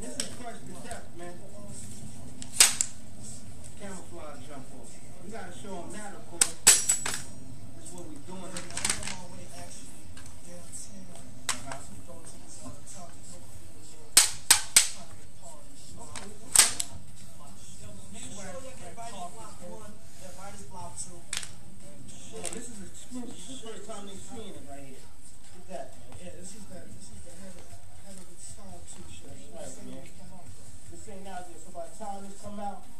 This is fresh to death, man. Camouflage jump off. We gotta show them that, of course. This is what we doing. This is exclusive. This is the first time they've seen it right here. Look at that, man. Yeah, this is the head of the stone t-shirt. That's right, man. This ain't out there. So by the time this come out,